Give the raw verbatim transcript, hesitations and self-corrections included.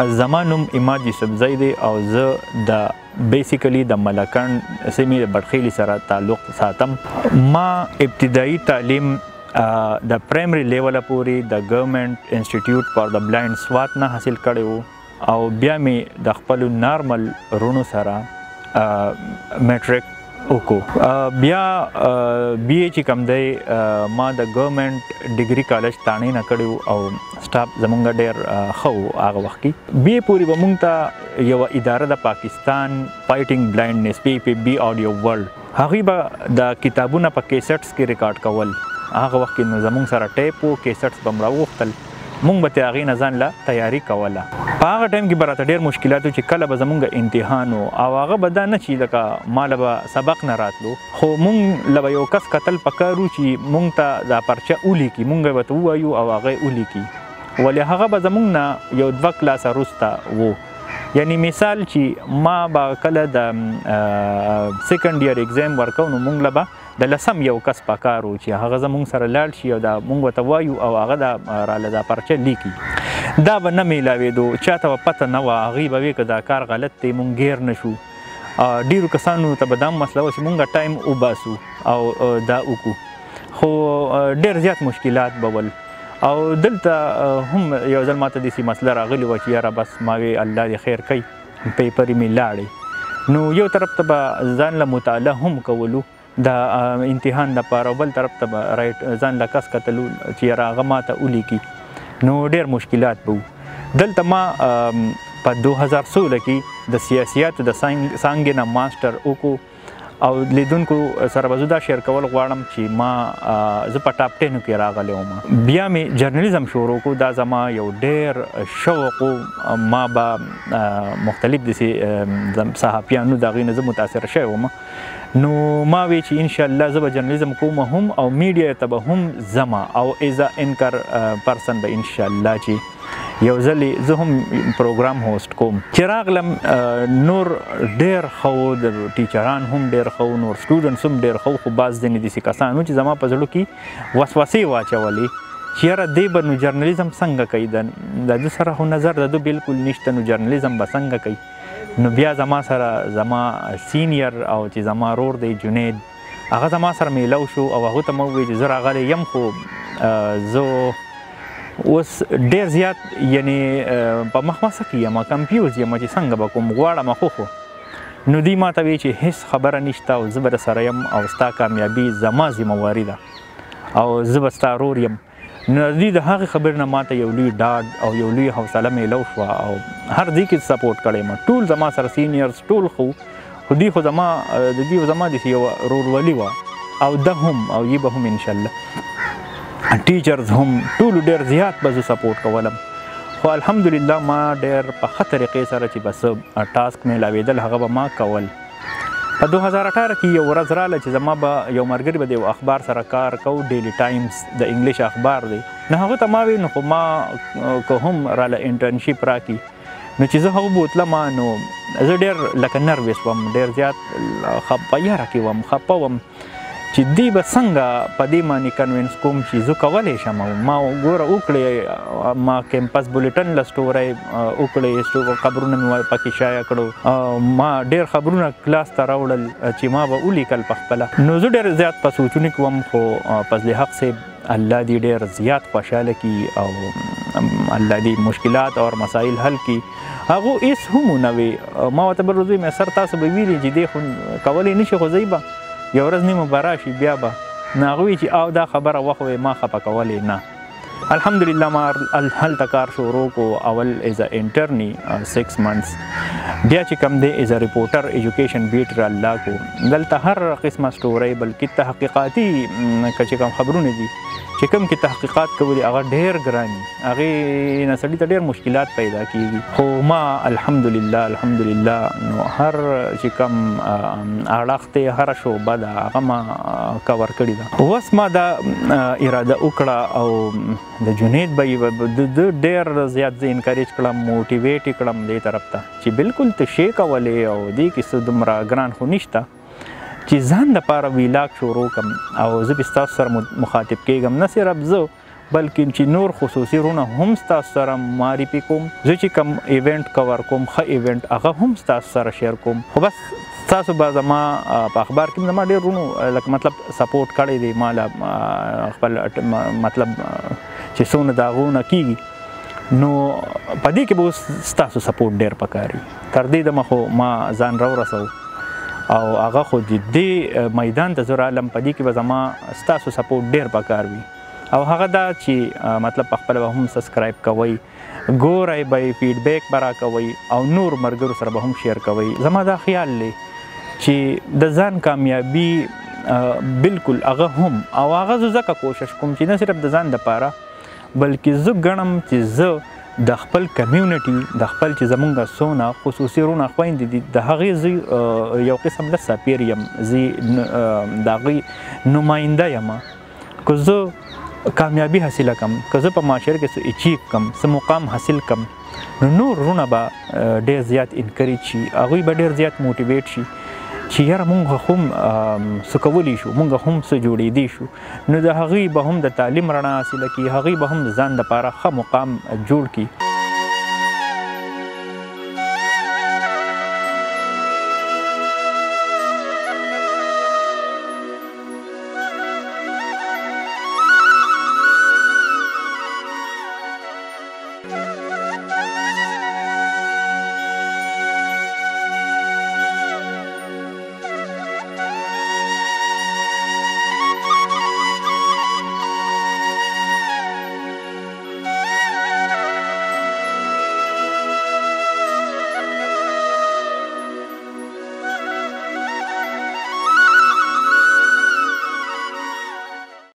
زما نوم اماد یوسفزی دی او زه د بیسیکلی د ملکند سیمې د بټخیلي سره تعلق ساتم. ما ابتدایي تعلیم د پرایمري لیوله پورې د ګورنمنټ انسټیټیوټ فار د بلایند سوات نه حاصل کړی و او بیا مې د خپلو نارمل رونو سره میټریک وکړو. بیا بی اے چې کوم دی ما د ګورنمنټ ډیګري کالج تانې نه کړی و او سټاف زمونږ ډېر ښه و هغه وخت کې. بی اے پورې به مونږ ته یوه اداره د پاکستان فایټینګ بلایندنس پی پی بی آډیو ورلډ هغوی به د کتابونه په کیسټس کې ریکارډ کول. هغه وخت کې نو زمونږ سره ټیپ و کیسټس به م راوغوښتل مونږ به ترې هغې نه ځان له تیاري کوله. په هغه ټایم کې به راته ډېر مشکلات و چې کله به زمونږ امتحان و او هغه به دا نه چې لکه ما له به سبق نه راتلو خو مونږ له به یو کس کتل پکار و چې مونږ ته دا پرچه ولیکي مونږ به ورته ووایو او هغه یې ولیکي ولې هغه به زمونږ نه یو دوه کلاسه وروسته و. یعنی مثال چې ما به کله د سیکنډ ایئر اگزام ورکو نو مونږ له به د لسم یو کس پکار و چې هغه زمونږ سره لاړ شي او دا مونږ ورته وایو او هغه دا راله دا پرچه لیکي. دا به نه میلاوېدو چاته به پته نه وه هغوی به وی که دا کار غلط دی مونږ ګیر نه شو. ډېرو کسانو ته به دا مسله وه چې مونږ ټایم وباسو او دا وکړو خو ډېر زیات مشکلات به ول. او دلته هم یو ځل ماته داسې مسله راغلې وه چې یاره بس ما وی الله دې خیر کوي پیپرې مې لاړې نو یو طرف ته به ځان له مطالعه هم کولو د امتحان دپاره او بل طرف ته به رایټ ځان له کس کتلو چې یاره هغه ما ته ولیکي نو ډېر مشکلات به وو. دلته ما په دو هزار سوله کې د سیاسیاتو د څانګې نه ماسټر وکړو او لیدونکو سره به زه دا شیر کول غواړم چې ما زه په ټاپ ټینو کې راغلی وم. بیا مې جرنالیزم شروع کړو دا زما یو ډېر شوق و. ما به مختلف داسې صحافیانو د هغوی نه زه متاثره شوی وم نو ما وی چې انشاءالله زه به جرنالیزم کوم هم او میډیا ته به هم ځمه او ایز ا انکر پرسن به انشاءالله چې یو ځلې زه هم پروګرام هوسټ کوم. چې راغلم نور ډېر ښه و د ټیچران هم ډېر ښه و نور سټوډنټس هم ډېر ښه و خو بعض ځینې داسې کسان و چې زما په زړه کې وسوسې واچولې چې یاره دی به نو جرنالیزم څنګه کوي د ده سره خو نظر د ده بالکل نشته نو جرنالیزم به څنګه کوي. نو بیا زما سره زما سینیر او چې زما رور دی جنید هغه زما سره میلو شو او هغو ته مې وویل چې زه راغلی یم خو زه اوس ډېر زیات یعنې په مخمسه کې یم کمفیوز یم چې څنګه به کوم غواړم خو خو نو دوی ما ته وایي چې هېڅ خبره نشته او زه به درسره یم او ستا کامیابي زما ذمهواري ده او زه به ستا رور یم. نو دوی د هغې خبرې نه ما ته یو لوی ډاډ او یو لوی حوصله میلو شوه او هر ځای کې سپورټ کړی یم. ټول زما سره سینیرز ټول خو خو دوی خو زما د دوی زما داسې یوه رورولي وه او ده هم او یې به هم انشاءالله ټیچرز هم ټولو ډېر زیات به زه سپورټ کولم خو الحمدلله ما ډېر په ښه طریقې سره چې به څه ټاسک میلاوېدل هغه به ما کول. په دو هزار اټاره کې یو ورځ راله چې زما به یو ملګري به د یو اخبار سره کار کوو ډیلی ټایمز د انګلیش اخبار دی نو هغه ته ما وی نو خو ما که هم راله انټرنشپ راکړي نو چې زه هغه بوتلم نو زه ډېر لکه نروس وم ډېر زیات خپه یاره کې وم خپه وم چې دی به څنګه په دې باندې کنوینس کوم چې زه کولی شم ما ګوره وکړې ما کیمپس بولیټن له سټوری وکړې خبرونه مې پکې شایع کړو ما ډېر خبرونه کلاس ته راوړل چې ما به ولیکل په خپله نو زه ډېر زیات په سوچونو کې وم خو فضل حق صاحب الله دې ډېر زیات خوشحاله کړي او الله دې مشکلات او مسایل حل کړي. هغو هېڅ هم ونه وی ما ورته بل ورځ ویل سر تاسو به ویلي چې دې خو کولی نه شي خو زه به یو ورځ نیمه به راشي بیا به نو هغوی چې او دا خبره وخوې ما خفه کولی نه. الحمدلله ما هلته کار شروع کړو اول ایز ا انټرني سکس منثس بیا چې کوم دی ایز ا ریپورټر ایجوکیشن بیټ الله کو دلته هر قسمه سټورۍ بلکې تحقیقاتي که چې کوم خبرونه دي چې کوم کې تحقیقات کوي هغه ډېر ګران دي هغې نه سړي ته ډېر مشکلات پیدا کېږي خو ما الحمدلله الحمدلله نو هر چې کوم اړخ دی هره شعبه ده هغه ما کور کړې ده. اوس ما دا اراده وکړه او د جنید به یې ډېر زیات زه انکریج کړم موټیویټ یې کړم دې طرف ته چې بالکل ته شی کولی او دې کې څه دومره ګران خو نشته چې ځان دپاره ویلاګ شروع کړم او زه به ستاسو سره مخاطب کېږم نه صرف زه بلکې چې نور خصوصي رونه هم ستاسو سره معرفي کوم. زه چې کوم ایونټ کور کوم ښه ایونټ هغه هم ستاسو سره شیر کوم. خو بس تاسو به زما په اخبار کې زما ډېر رونو لکه مطلب سپورټ کړی دی ما له خپل مطلب چې څونه د هغونه کېږي نو په دې کې به اوس ستاسو سپورټ ډېر پکار وي. تر دې دمه خو ما ځان راورسو او هغه خو د دې میدان ته زه رالم په دې کې به زما ستاسو سپورټ ډېر پکار وي او هغه دا چې مطلب په خپله به هم سبسکرایب کوئ ګورئ به یې فیډبیک به راکوئ او نور ملګرو سره به هم شیر کوئ. زما دا خیال دی چې د ځان کامیابي بالکل هغه هم او هغه زه ځکه کوشش کوم چې نه صرف د ځان دپاره بلکې زه ګڼم چې زه د خپل کمیونټي د خپل چې زمونږ څونه خصوصي رونه خویندې دي د هغې زه یو قسم له سفیر یم زه د هغې نماینده یم. که زه کامیابی حاصله کم که زه په معاشره کې څه اچیو کم څه مقام حاصل کم نو نور رونه به ډېر زیات انکریج شي هغوی به ډېر زیات موټیویټ شي چې یاره مونږ هم څه کولی شو مونږ هم څه جوړېدی شو نو د هغوی به هم د تعلیم رڼا حاصله کړي هغوی به هم د ځان دپاره ښه مقام جوړ کړي